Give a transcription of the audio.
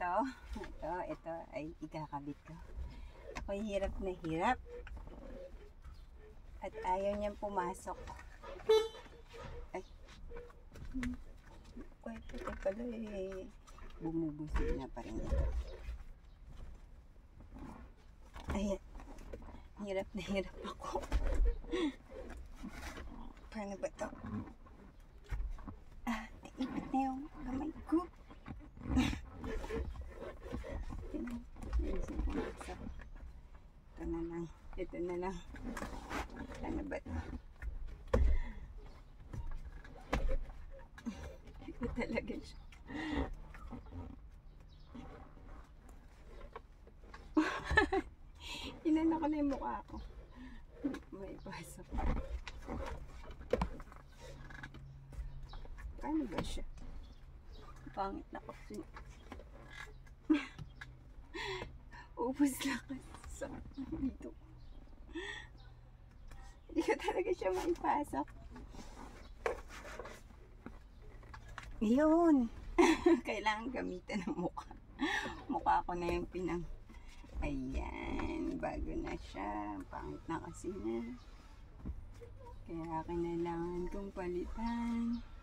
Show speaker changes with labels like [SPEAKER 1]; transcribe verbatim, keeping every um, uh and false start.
[SPEAKER 1] ito, ito, ito ay ikakabit ko. Ako'y hirap na hirap. At ayaw niyang pumasok. Ay. Ay, ito pala eh. Bumubusig na pa rin ito. Ayan. Hirap na hirap ako. Paano ba ito? Ah, naipit na yung kamay ko. Ito na lang. Ito na lang. Paano ba ito? Ito talaga siya. Inano ko na yung mukha ko. May pasok. Paano ba siya? Pangit na kasi. Ubus na kasi sa dito. Hindi ko talaga siya maipasok. Yun. Kailangan gamitan ng mukha. Mukha ko na yung pinang. Ayan. Bago na siya. Pangit na kasi na. Kaya kailangan kong palitan.